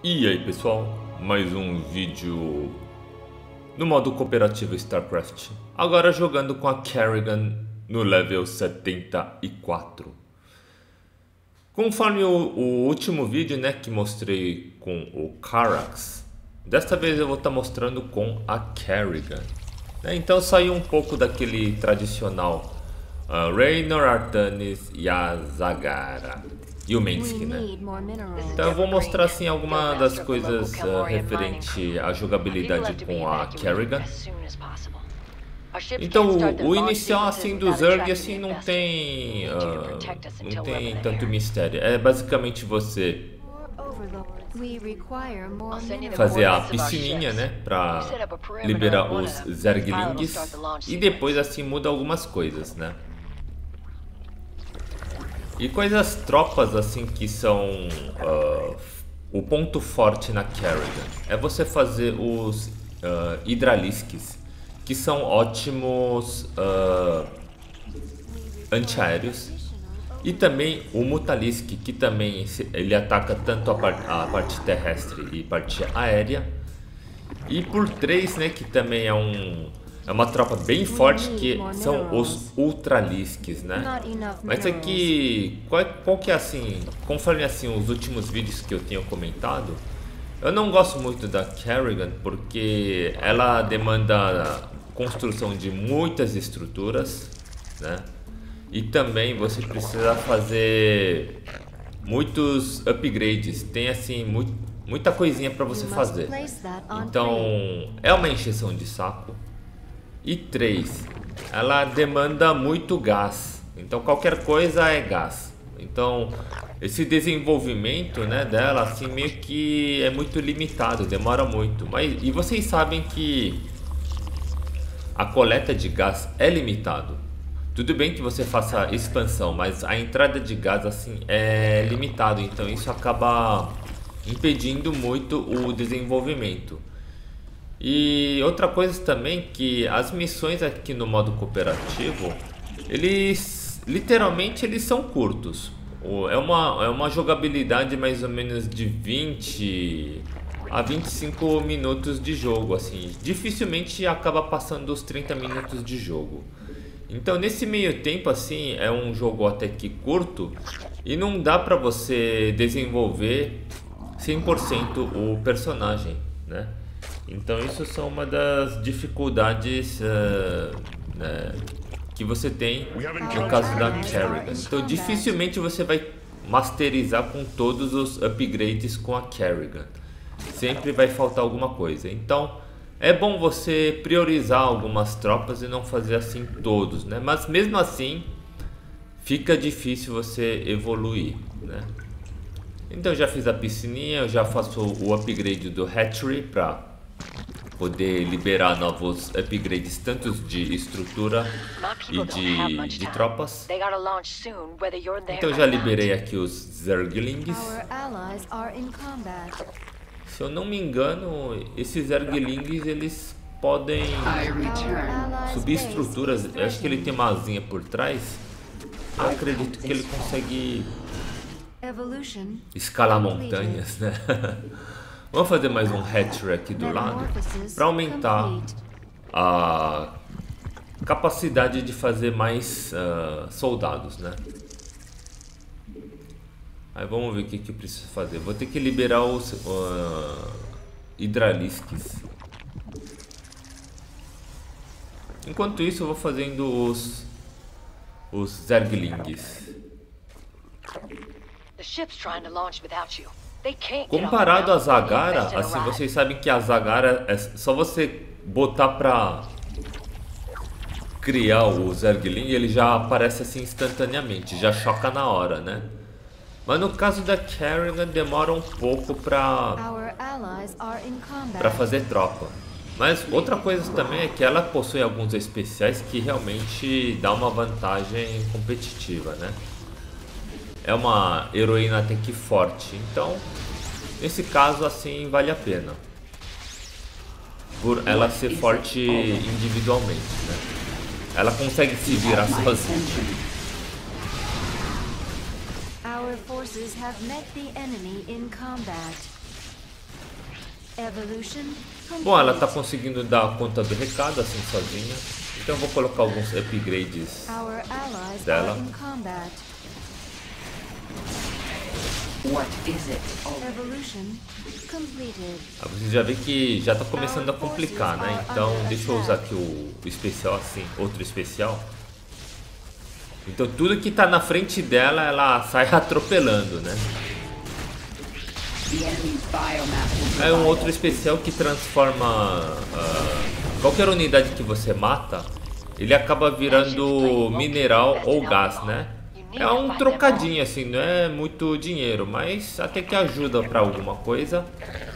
E aí pessoal, mais um vídeo no modo cooperativo StarCraft. Agora jogando com a Kerrigan no level 74. Conforme o último vídeo, né, que mostrei com o Karax, desta vez eu vou estar mostrando com a Kerrigan. Então saiu um pouco daquele tradicional Raynor, Artanis e a Zagara. E o Mensky, né? Então eu vou mostrar assim algumas das coisas referente à jogabilidade com a Kerrigan. Então o inicial assim do Zerg assim não tem tanto mistério. É basicamente você fazer a piscininha, né, para liberar os Zerglings, e depois assim muda algumas coisas, né? E quais as tropas assim que são o ponto forte na Kerrigan? É você fazer os Hydralisks, que são ótimos antiaéreos, e também o Mutalisk, que também ele ataca tanto a parte terrestre e parte aérea. E por 3, né, que também é uma tropa bem forte, que são os Ultralisks, né? Mas aqui, qual que é assim, conforme assim os últimos vídeos que eu tenho comentado, eu não gosto muito da Kerrigan porque ela demanda construção de muitas estruturas, né? E também você precisa fazer muitos upgrades, tem assim muita coisinha para você fazer. Então é uma encheção de saco. E 3, ela demanda muito gás, então qualquer coisa é gás. Então esse desenvolvimento, né, dela assim meio que é muito limitado, demora muito. E vocês sabem que a coleta de gás é limitado. Tudo bem que você faça expansão, mas a entrada de gás assim é limitado, então isso acaba impedindo muito o desenvolvimento. E outra coisa também, que as missões aqui no modo cooperativo, eles literalmente eles são curtos. É uma jogabilidade mais ou menos de 20 a 25 minutos de jogo, assim. Dificilmente acaba passando os 30 minutos de jogo. Então nesse meio tempo assim é um jogo até que curto e não dá pra você desenvolver 100% o personagem, né? Então isso são uma das dificuldades que você tem no caso da Kerrigan. Então dificilmente você vai masterizar com todos os upgrades com a Kerrigan. Sempre vai faltar alguma coisa. Então é bom você priorizar algumas tropas e não fazer assim todos, né? Mas mesmo assim fica difícil você evoluir, né? Então eu já fiz a piscininha, eu já faço o upgrade do Hatchery para poder liberar novos upgrades, tanto de estrutura e de tropas. Então já liberei aqui os Zerglings. Se eu não me engano, esses Zerglings eles podem subir estruturas. Eu acho que ele tem uma asinha por trás. Eu acredito que ele consegue escalar montanhas, né? Vamos fazer mais um hatchery aqui do lado para aumentar a capacidade de fazer mais soldados, né? Aí vamos ver o que eu preciso fazer. Vou ter que liberar os Hydralisks. Enquanto isso eu vou fazendo os Zerglings. Comparado a Zagara, assim, vocês sabem que a Zagara é só você botar pra criar o Zergling, ele já aparece assim instantaneamente, já choca na hora, né? Mas no caso da Kerrigan demora um pouco pra fazer tropa. Mas outra coisa também é que ela possui alguns especiais que realmente dá uma vantagem competitiva, né? É uma heroína até que forte, então nesse caso assim vale a pena por ela ser forte individualmente, né? Ela consegue se virar sozinha. Bom, ela tá conseguindo dar conta do recado assim sozinha. Então eu vou colocar alguns upgrades dela. Você já vê que já tá começando a complicar, né? Então deixa eu usar aqui o especial assim, outro especial. Então tudo que tá na frente dela, ela sai atropelando, né? É um outro especial que transforma qualquer unidade que você mata, ele acaba virando mineral ou gás, né? É um trocadinho assim, não é muito dinheiro, mas até que ajuda pra alguma coisa.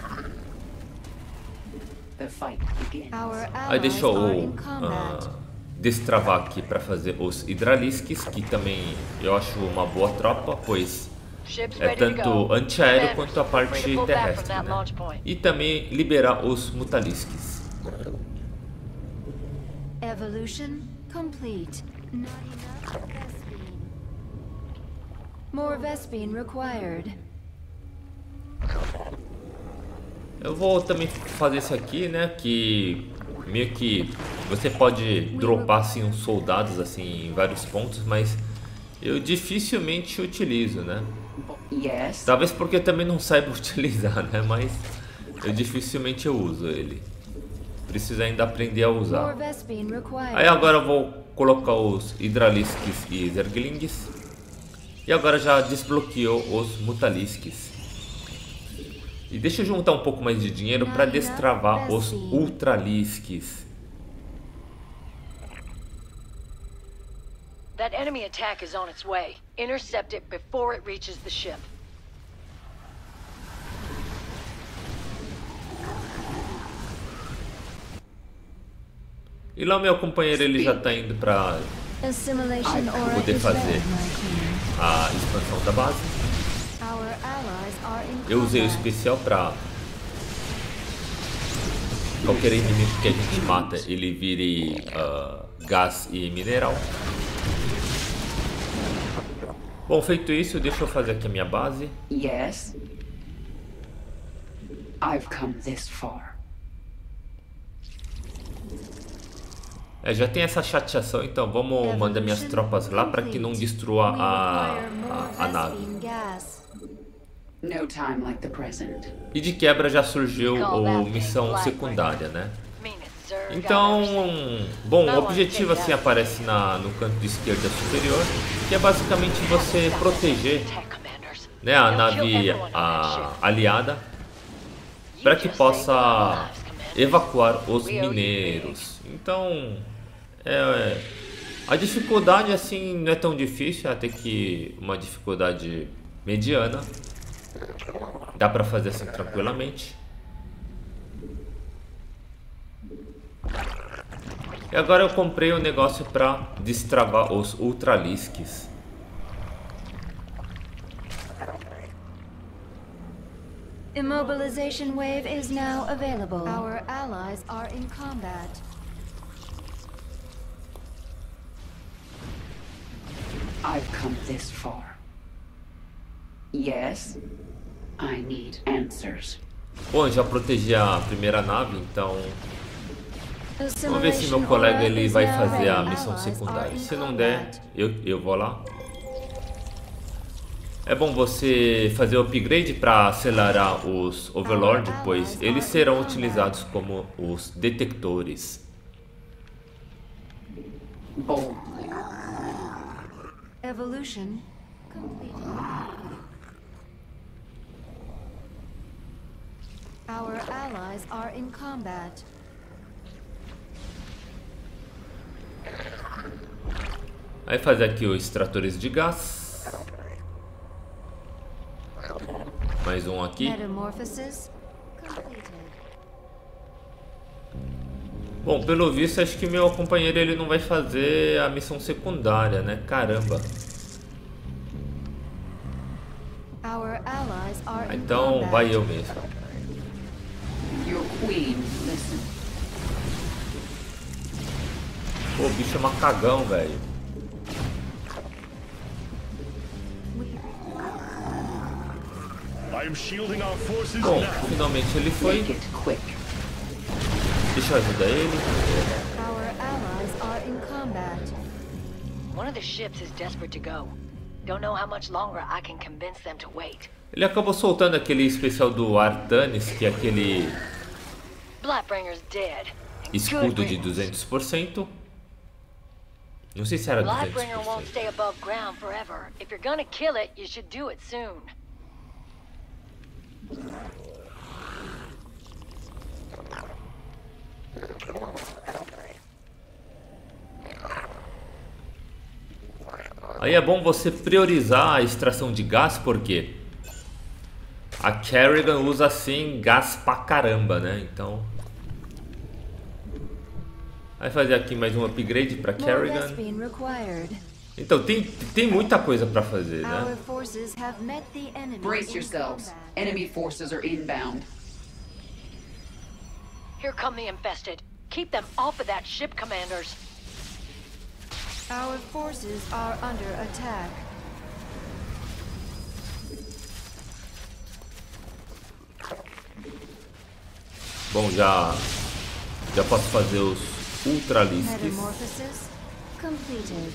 Aí deixa eu destravar aqui pra fazer os Hydralisks, que também eu acho uma boa tropa, pois é tanto antiaéreo quanto a parte terrestre, né? E também liberar os Mutalisks. Evolution complete. Not enough Vespene. More Vespene required. Eu vou também fazer isso aqui, né? Que meio que você pode dropar assim uns soldados assim em vários pontos, mas eu dificilmente utilizo, né? Talvez porque eu também não saiba utilizar, né? Mas eu dificilmente uso ele. Preciso ainda aprender a usar. Aí agora eu vou colocar os Hydralisks e Zerglings. E agora já desbloqueou os Mutalisks. E deixa eu juntar um pouco mais de dinheiro para destravar os Ultralisks. That enemy attack is on its way. Intercept it before it reaches the ship. E lá o meu companheiro ele já tá indo para poder fazer a expansão da base. Eu usei o especial para qualquer inimigo que a gente mata ele vire gás e mineral. Bom, feito isso, deixa eu fazer aqui a minha base. Yes. I've come this far. Já tem essa chateação, então vamos mandar minhas tropas lá para que não destrua a nave. No time like the present. E de quebra já surgiu a missão secundária, né? Então, bom, o objetivo assim aparece no canto de esquerda superior, que é basicamente você proteger, né, a nave aliada para que possa evacuar os mineiros. Então, a dificuldade assim não é tão difícil, é até que uma dificuldade mediana. Dá pra fazer assim tranquilamente. E agora eu comprei um negócio pra destravar os Ultralisks. Immobilization wave is now available. Our allies are in combat. I've come this far. Yes, I need answers. Bom, eu já protegi a primeira nave, então vamos ver se meu colega ele vai fazer a missão secundária. Se não der, eu vou lá. É bom você fazer o upgrade para acelerar os Overlord, pois eles serão utilizados como os detectores. Evolution completed. Our allies are in combat. Aí fazer aqui os extratores de gás. Mais um aqui. Metamorphosis completed. Bom, pelo visto acho que meu companheiro ele não vai fazer a missão secundária, né? Caramba. Our allies are in Então combat. vai eu mesmo. Your queen, listen. Pô, o bicho é macagão, velho. I am shielding our forces Bom, now. finalmente ele foi. Make it quick. Deixa eu ajudar ele. Our allies are in combat. One of the ships is desperate to go. Don't know how much longer I can convince them to wait. Ele acabou soltando aquele especial do Artanis, que é aquele Blightbringer's dead. escudo de 200%. Não sei se era Blightbringer won't 200%. stay above ground forever. If you're gonna kill it, you should do it soon. Aí é bom você priorizar a extração de gás, porque a Kerrigan usa assim gás pra caramba, né? Então vai fazer aqui mais um upgrade pra More Kerrigan. Vespene required. Então tem muita coisa pra fazer, Our né? forces have met the enemy. Brace in yourselves. combat. Enemy forces are inbound. Here come the infested. Keep them off of that ship, commanders. Our forces are under attack. Bom, já posso fazer os Ultralisks. Metamorphosis completed.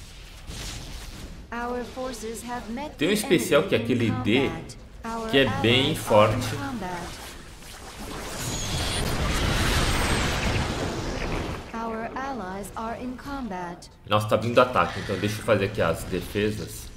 Our forces have met Tem um the especial enemy que é in aquele D, combat. Our que é bem allies are forte. in combat. Our allies are in combat. Nossa, tá vindo ataque, então deixa eu fazer aqui as defesas.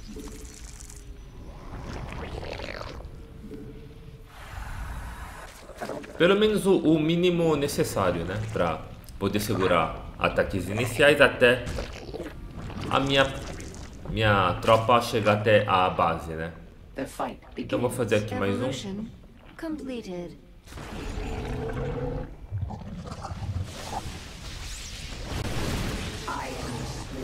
Pelo menos o mínimo necessário, né? Pra poder segurar ataques iniciais até a minha tropa chegar até a base, né? The fight Então vou begins. fazer aqui mais um. Evolution completed. I am.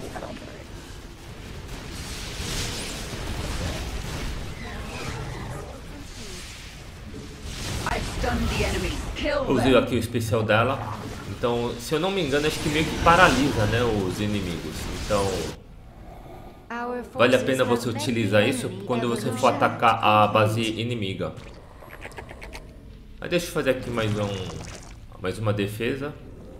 I've stunned the enemy. Kill Usei them. aqui o especial dela. Então, se eu não me engano, acho que meio que paralisa, né, os inimigos. Então, Our vale a forces pena você have met utilizar the isso enemy. quando você for Evolution atacar a base inimiga. Mas deixa eu fazer aqui mais uma defesa.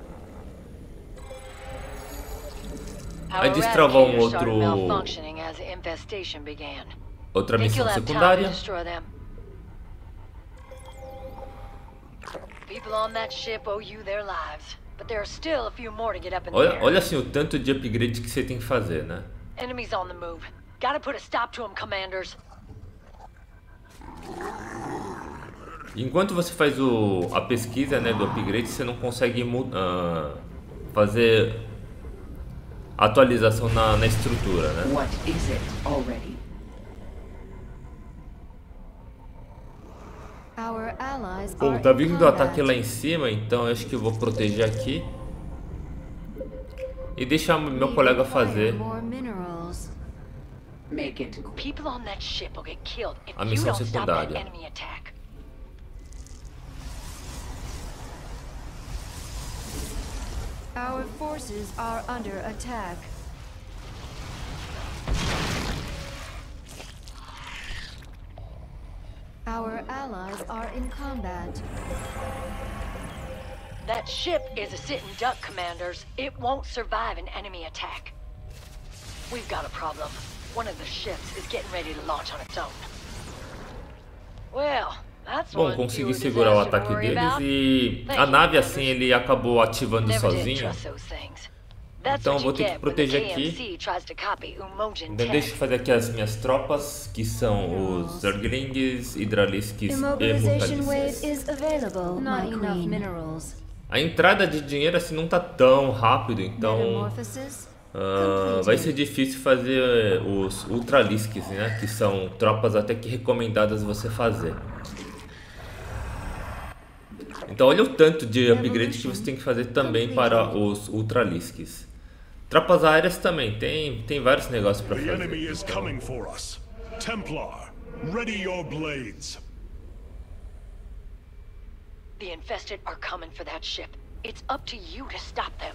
Aí Our destravar Eradicator started outro malfunctioning as the infestation began. outra Think missão you'll have time to secundária. destroy them? People on that ship owe you their lives, but there are still a few more to get up in the air. Olha assim o tanto de upgrade que você tem que fazer, né? Enemies on the move. Gotta put a stop to them, commanders. Enquanto você faz a pesquisa, né, do upgrade, você não consegue fazer atualização na estrutura, né? What is it already? Our allies Bom, are tá in vindo o combat. ataque lá em cima, então eu acho que eu vou proteger aqui e deixar meu We colega require fazer more minerals. Make it quick. People on that ship will get killed if A you missão don't stop that secundária. enemy attack. Our forces are under attack. Our allies are in combat. That ship is a sitting duck, commanders. It won't survive an enemy attack. We've got a problem. One of the ships is getting ready to launch on its own. Well, that's Bom, one consegui fewer segurar o disaster to ataque worry deles about. e Thank a you, nave commanders. assim ele acabou ativando Never did sozinho. trust those things. That's Então what vou you ter que get when the proteger aqui. KMC tries to copy Umojan Então deixa eu tech. fazer aqui as minhas tropas, que são os Zerglings, Hydralisks e Immobilization wave Mutalisks. is available, Not my enough queen. minerals. A entrada de dinheiro assim não tá tão rápido, então Metamorphosis vai ser difícil fazer os Ultralisks, né? Que são tropas até que recomendadas você fazer. Então olha o tanto de upgrade que você tem que fazer também para os Ultralisks. Tropas aéreas também, tem vários negócios para The fazer. enemy is Então, coming for us. Templar, ready your blades. The infested are coming for that ship. It's up to you to stop them.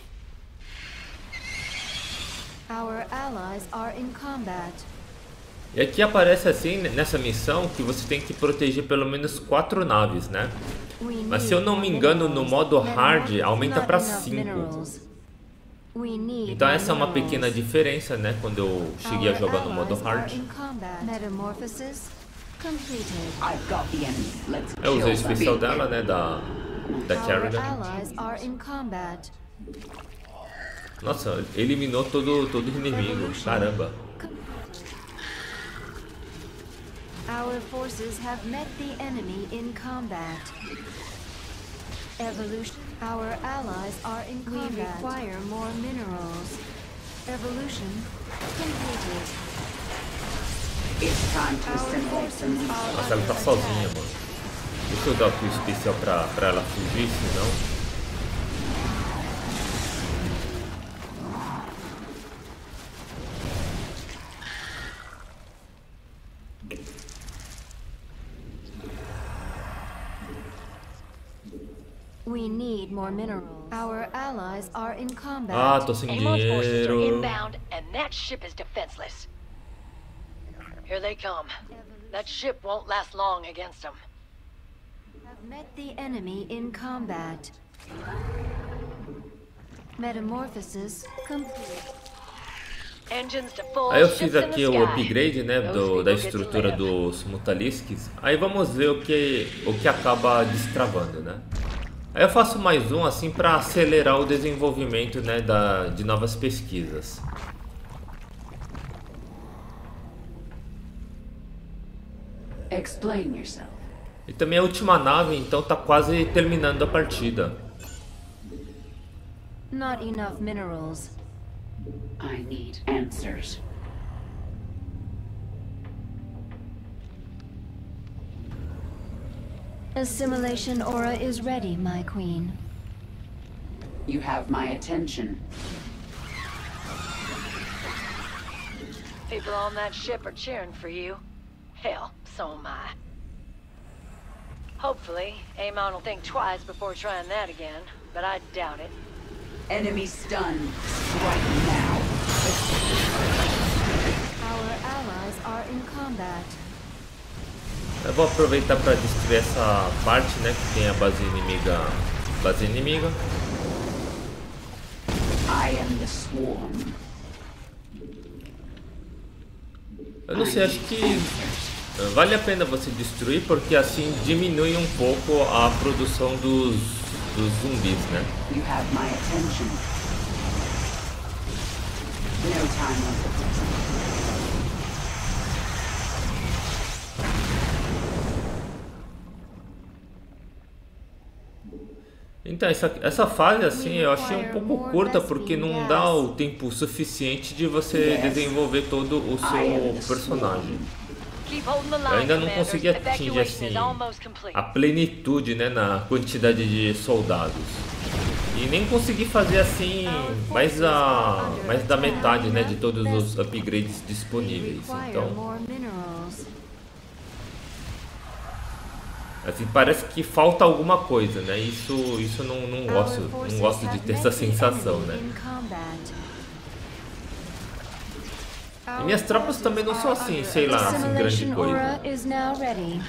Our allies are in combat. E aqui aparece assim, nessa missão, que você tem que proteger pelo menos 4 naves, né? Mas se eu não me engano, no modo hard aumenta para 5. Então essa é uma pequena diferença, né? Quando eu cheguei a jogar no modo hard. Eu usei o especial dela, né? Da Kerrigan. Nossa, eliminou todo inimigo. Caramba. Our forces have met the enemy in combat. Evolution. Our allies are in combat. We require more minerals. Evolution completed. It's time to assimilate some resources. Nossa, ela tá sozinha, mano. Deixa eu dar aqui o especial pra ela fugir, senão... We need more minerals. Our allies are in combat. Ah, tô sem Amon's forces are dinheiro. inbound, and that ship is defenseless. Here they come. That ship won't last long against them. Have met the enemy in combat. Metamorphosis complete. Engines to full. Aí eu ships fiz in the aqui o sky. upgrade, né, Those da people get to estrutura live. dos Mutalisks. Aí vamos ver o que acaba destravando, né? Aí eu faço mais um assim para acelerar o desenvolvimento, né, de novas pesquisas. Explain yourself. E também a última nave, então tá quase terminando a partida. Not enough minerals. I need answers. Assimilation aura is ready, my queen. You have my attention. People on that ship are cheering for you. Hell, so am I. Hopefully, Amon will think twice before trying that again, but I doubt it. Enemy stunned. Strike now. Our allies are in combat. Eu vou aproveitar para destruir essa parte, né, que tem a base inimiga. I am the swarm. Eu não sei, acho que vale a pena você destruir, porque assim diminui um pouco a produção dos zumbis, né? You have my attention. No time like the present. Então essa fase assim eu achei um pouco curta, porque não dá o tempo suficiente de você desenvolver todo o seu personagem. Keep holding the Eu line, ainda não commanders. consegui atingir Evacuation assim is almost complete. a plenitude, né, na quantidade de soldados. E nem consegui fazer assim mais da metade, né, de todos os upgrades disponíveis. Então, More minerals. assim, parece que falta alguma coisa, né? Isso eu não gosto de ter essa sensação, né? E minhas tropas também não são assim, sei lá, assim, grande Assimilation coisa. aura is now ready.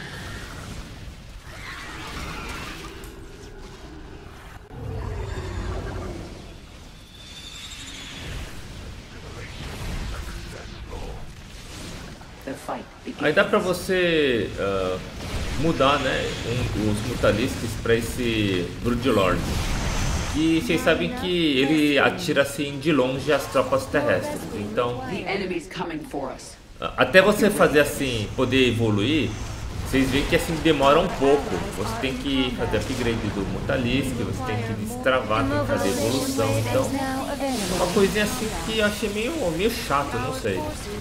The fight begins. Aí dá pra você mudar, né, os Mutalisks pra esse Broodlord. E vocês sabem que ele atira assim de longe as tropas terrestres. Então, The enemy's coming for us. até você fazer assim, poder evoluir, vocês veem que assim demora um pouco. Você tem que fazer upgrade do Mutalisk, você tem que destravar, tem que fazer evolução. Então, uma coisinha assim que eu achei meio chato, não sei.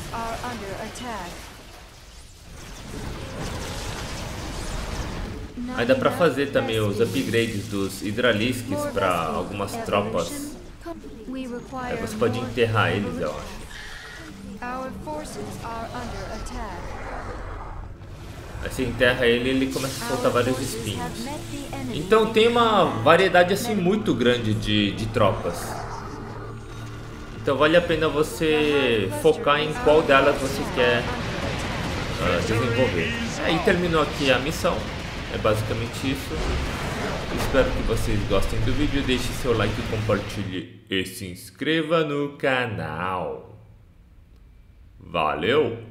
Aí dá pra fazer também os upgrades dos Hydralisks pra algumas tropas. Aí você pode enterrar eles, eu acho. Aí você enterra ele e ele começa a soltar vários espinhos. Então tem uma variedade assim muito grande de tropas. Então vale a pena você focar em qual delas você quer desenvolver. Aí terminou aqui a missão, é basicamente isso. Espero que vocês gostem do vídeo, deixe seu like, compartilhe e se inscreva no canal. Valeu!